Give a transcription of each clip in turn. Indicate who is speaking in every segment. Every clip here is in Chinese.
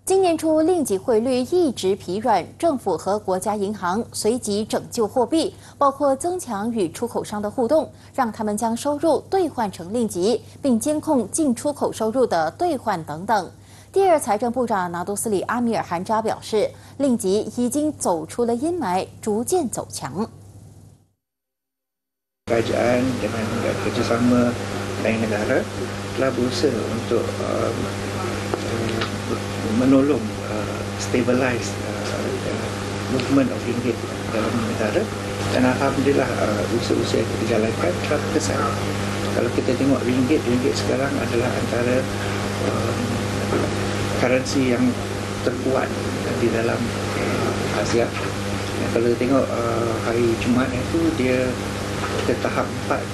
Speaker 1: 今年初，令吉汇率一直疲软，政府和国家银行随即拯救货币，包括增强与出口商的互动，让他们将收入兑换成令吉，并监控进出口收入的兑换等等。第二财政部长拿督斯里阿米尔汗扎表示，令吉已经走出了阴霾，逐渐走强。
Speaker 2: Kerajaan dengan kerjasama lain negara telah berusaha untuk menolong stabilize movement of ringgit dalam negara dan alhamdulillah usaha-usaha yang kita jalankan telah berkesan. Kalau kita tengok ringgit sekarang adalah antara currency yang terkuat di dalam Asia. Kalau kita tengok hari Jumaat itu dia ke tahap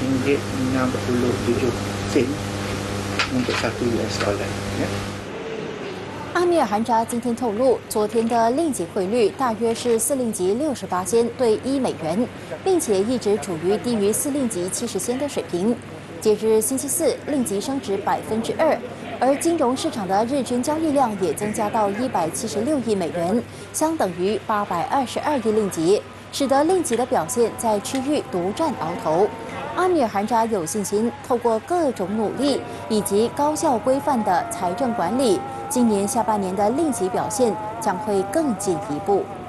Speaker 2: RM4.67 untuk 1 US dollar.
Speaker 1: 阿米尔汗扎今天透露，昨天的令吉汇率大约是4令吉68仙兑1美元，并且一直处于低于4令吉70仙的水平。截至星期四，令吉升值2%，而金融市场的日均交易量也增加到176亿美元，相等于822亿令吉，使得令吉的表现在区域独占鳌头。阿米尔汗扎有信心，透过各种努力以及高效规范的财政管理，今年下半年的令吉表现将会更进一步。